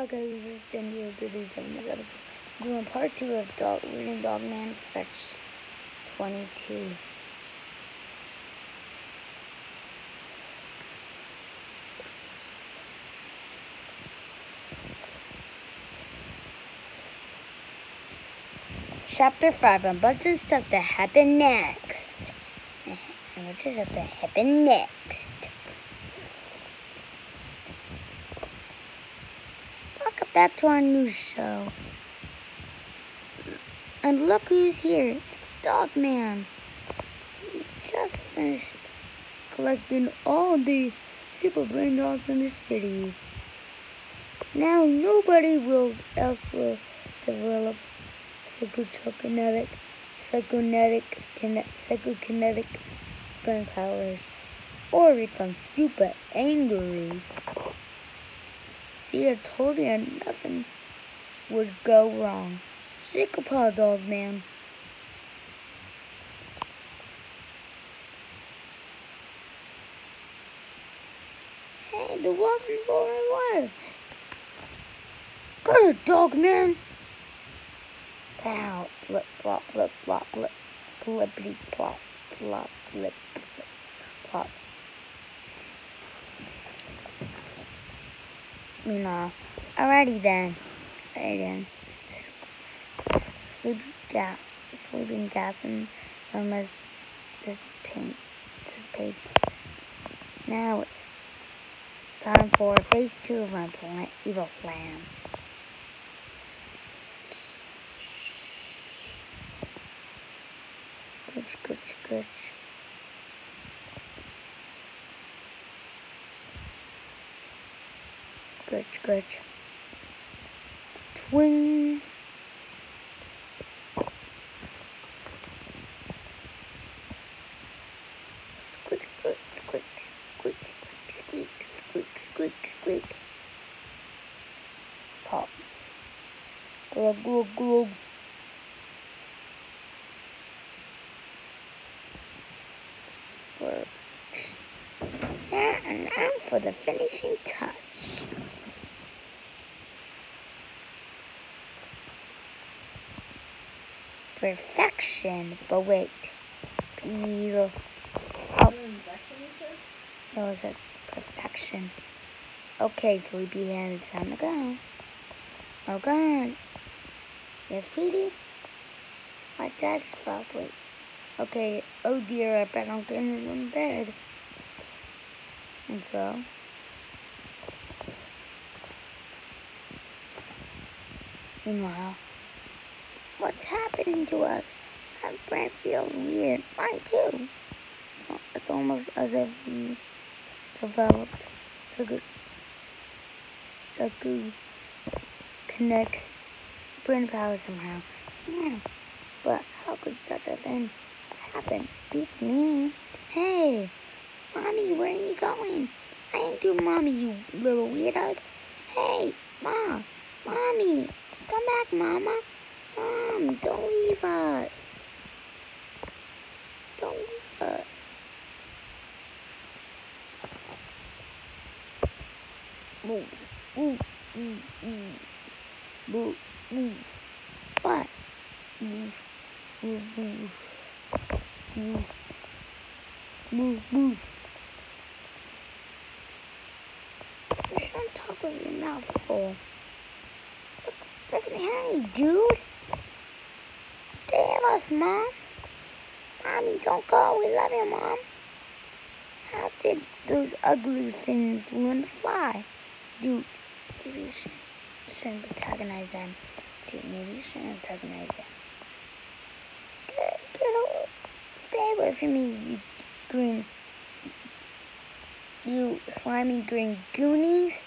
Okay, this is the end of today's episode. Doing part 2 of Reading Dogman Fetch 22. Chapter 5, a bunch of stuff that happened next. Welcome back to our new show. And look who's here. It's Dogman. He just finished collecting all the super brain dogs in the city. Now nobody else will develop psychokinetic brain powers or become super angry. See, I told you nothing would go wrong. Shake a paw, Dogman. Hey, the wagon's rolling away. Got it, Dogman. Pow, blip, plop, blip, plop, blip, blippity, plop, plop, blip, blip, plop. Alrighty then. Sleeping gas and this page. Now it's time for phase 2 of my evil plan. Scooch. Scooch. Twing. Squeak. Pop. Glug. Works. And now for the finishing touch. Perfection. But wait. Peel. Oh. That was a perfection. Okay, Sleepyhead, it's time to go. Oh God. Yes, sweetie? My dad just fell asleep. Okay, oh dear, I bet I'm getting in bed. And so? Meanwhile, what's happening to us? My brain feels weird. Mine too. It's almost as if we developed Saku connects brain power somehow. Yeah, but how could such a thing have happened? Beats me. Hey, Mommy, where are you going? I ain't do Mommy, you little weirdos. Hey, Mom, Mommy, come back, Mama. Mom, don't leave us. Don't leave us. Move. What? Move. You shouldn't talk with your mouth full. Look at Honey, dude. Stay with us, Mom. Mommy, don't go. We love you, Mom. How did those ugly things learn to fly? Dude, maybe you shouldn't antagonize them. Get away. Stay away from me, you slimy green goonies.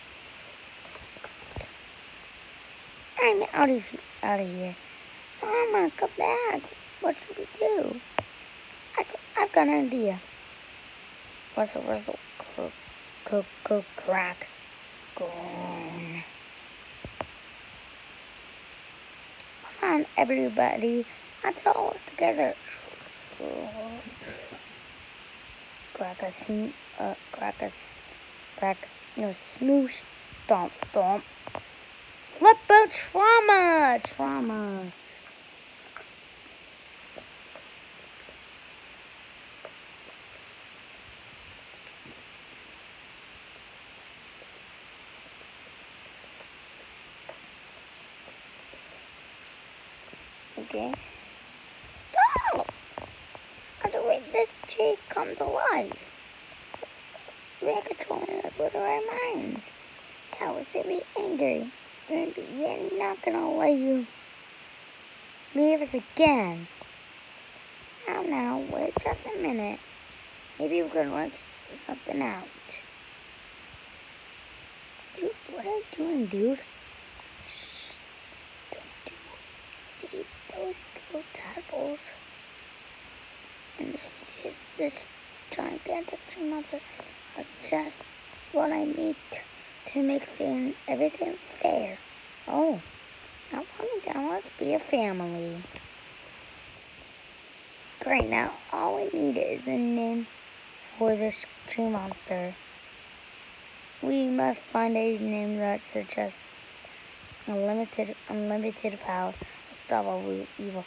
I'm out of here. Mama, come back. What should we do? I've got an idea. Rustle, crack. Gone. Come on, everybody. Let's all work together. Smoosh, stomp. Flipper trauma! Trauma. Okay. Stop! How do this cheek come to life? We're controlling us with our minds. That was to be angry. We're not gonna let you leave us again. Now, wait just a minute. Maybe we can work something out. Dude, what are you doing, dude? Shh, don't do. See those little tadpoles? And this gigantic tree monster are just what I need to make everything fair. Oh, now put me down. Let's be a family. Great, now all we need is a name for this tree monster. We must find a name that suggests unlimited power, unstoppable evil,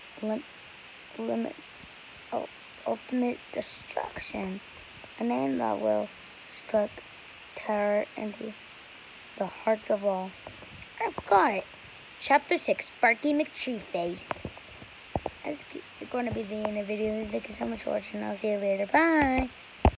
ultimate destruction. A name that will strike terror into the hearts of all. I've got it. Chapter 6, Sparky McTreeface. That's going to be the end of the video. Thank you so much for watching. I'll see you later. Bye.